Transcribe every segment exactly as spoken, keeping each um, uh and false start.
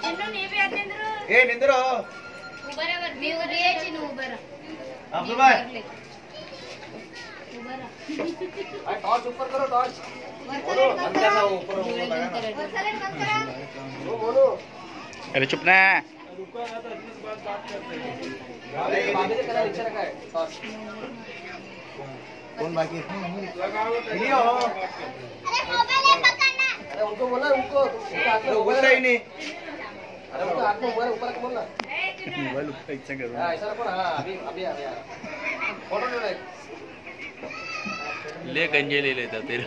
ए निंद्रो बरोबर मी उभी यायची ना उभं राहा अब बाय उभं राहा टॉर्च ऊपर करो टॉर्च बोलो अंदर ना ऊपर बोलो बोलो अरे चुप ना रुको ना तो इस बात बात करते हैं अरे बाबे से कलर इच्छा रखा है टॉर्च कौन बाकी लगाओ वीडियो अरे मोबाइल पकड़ना अरे उनको बोला उनको बोल रही नहीं अरे उनको हाथ में ऊपर ऊपर रख बोलना मोबाइल ऊपर इच्छा करो हां ऐसा रखो ना हां अभी अभी अभी फोटो ले ले ले गंजे ले लेता तेरा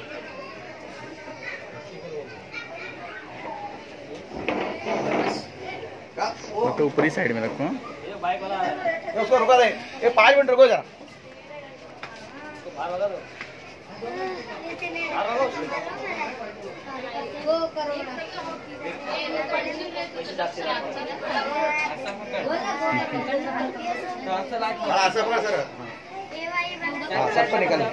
तो ऊपरी साइड में रखो ये बाइक वाला उसको रुका दे ये पाँच मिनट रुको जरा बाहर वाला दो बाहर वाला वो करो ना असं पकड सर सब पण निकाल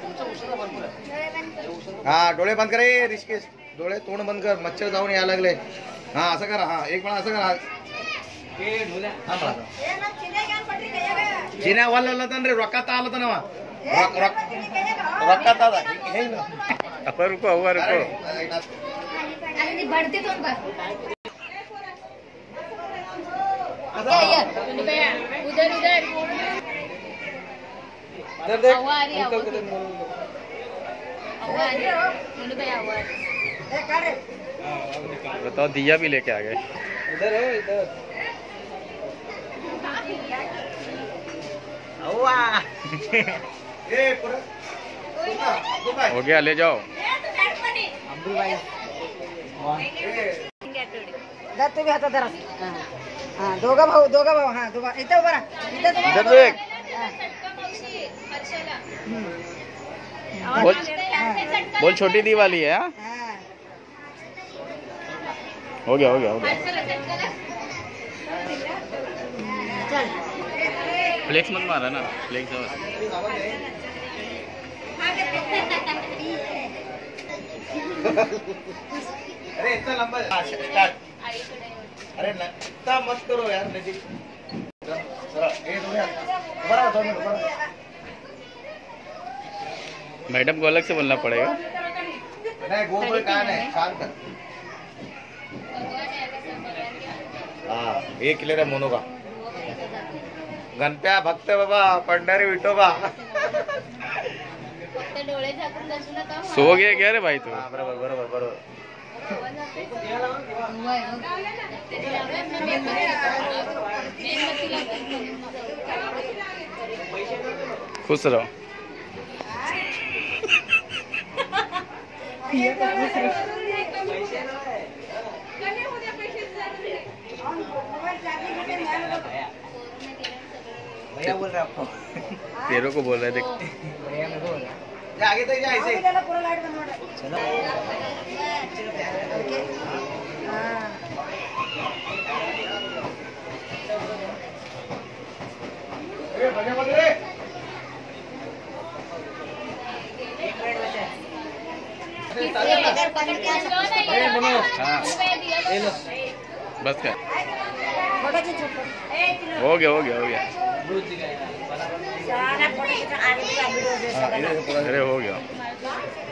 हा डोळे बंद करे ऋषिकेश डोळे तोंड बंद कर मच्छर जाऊन यायला लागले हा असं करा हा एक वेळा असं करा चिन्या वाला तंದ್ರೆ ರೊಕ್ಕ ತಾಲತನವ ರೊಕ್ಕ ತಾದ ಹೇಳ अप रुको हुआ रुको अरे बढ़ते तो उधर उधर उधर इधर देख हवा आ रही है हवा आ रही है मुन्नू भाई हवा बताओ दिया भी लेके आ गए इधर है इधर हवा ए पूरा हो गया ले जाओ अब्दुल भाई जा तुम्ही हातात धरा हा दोघं भाऊ दोघं भाऊ हा दोघं इथं उभा राहा इथं इधर देख बोल बोल छोटी दी वाली है हाँ? हा हो गया हो गया हो गया चल फ्लेक्स मत मारा ना फ्लेक्स अरे इतना लंबा स्टार्ट अरे इतना मत करो यार नजीक जरा ये दो यार बड़ा दो मिनट बड़ा मैडम को अलग से बोलना पड़ेगा नहीं गोल गोल कान है शांत कर हाँ एक क्लियर है मोनो का गणप्या भक्त बाबा पंढरी विठोबा डोळे झाकून बसू नका सो गया क्या रे भाई तू हाँ बरोबर बरोबर बरोबर खुश रहो भैया बोल रहे आपको तेरे को बोल रहे देख भैया मेरे को बोल रहा जा आगे तक जा ऐसे त्याला पूरा लाईट बंद कर चलो ओके हा ए भैया बोल रे पकड़ पकड़ के लो ना ए मनो हाँ ले लो बस क्या फोटोची छुप हो गया हो गया हो गया सारा फोटोची आणि व्हिडिओ हाँ इधर से पूरा अरे हो गया